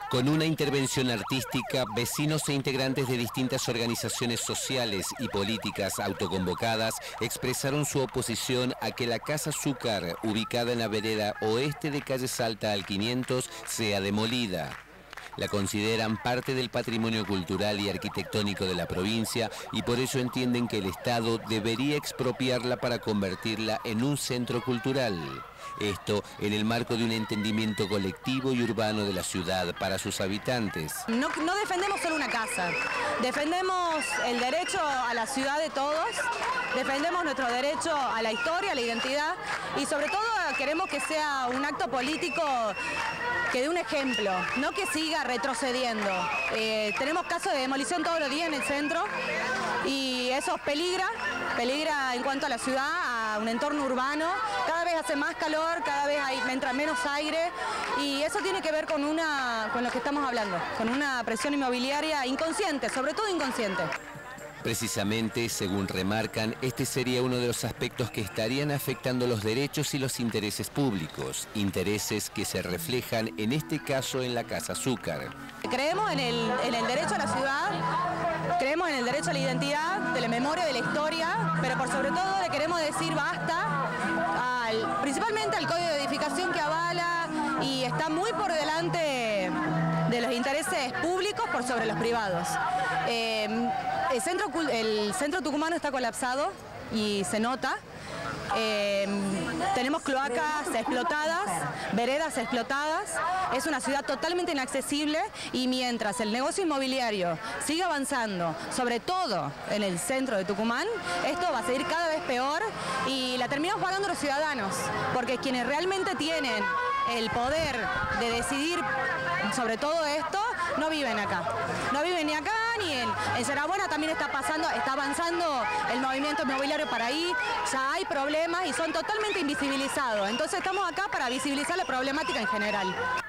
Con una intervención artística, vecinos e integrantes de distintas organizaciones sociales y políticas autoconvocadas expresaron su oposición a que la Casa Zúcar, ubicada en la vereda oeste de calle Salta al 500, sea demolida. La consideran parte del patrimonio cultural y arquitectónico de la provincia y por eso entienden que el Estado debería expropiarla para convertirla en un centro cultural. Esto en el marco de un entendimiento colectivo y urbano de la ciudad para sus habitantes. No defendemos solo una casa, defendemos el derecho a la ciudad de todos, defendemos nuestro derecho a la historia, a la identidad y sobre todo queremos que sea un acto político que dé un ejemplo, no que siga retrocediendo. Tenemos casos de demolición todos los días en el centro y eso peligra en cuanto a la ciudad, a un entorno urbano. Cada vez hace más calor, cada vez entra menos aire y eso tiene que ver con lo que estamos hablando, con una presión inmobiliaria inconsciente, sobre todo inconsciente. Precisamente, según remarcan, este sería uno de los aspectos que estarían afectando los derechos y los intereses públicos, intereses que se reflejan en este caso en la Casa Zúcar. Creemos en el derecho a la ciudad, creemos en el derecho a la identidad, de la memoria, de la historia, pero por sobre todo le queremos decir basta, principalmente al Código de Edificación que avala y está muy por delante de los intereses públicos por sobre los privados. El centro tucumano está colapsado y se nota. Tenemos cloacas explotadas, veredas explotadas, es una ciudad totalmente inaccesible y mientras el negocio inmobiliario siga avanzando, sobre todo en el centro de Tucumán, esto va a seguir cada vez peor y la terminamos pagando los ciudadanos, porque quienes realmente tienen el poder de decidir sobre todo esto no viven acá. No viven ni acá ni en Sarabuena también está avanzando el movimiento inmobiliario para ahí, ya hay problemas y son totalmente invisibilizados. Entonces estamos acá para visibilizar la problemática en general.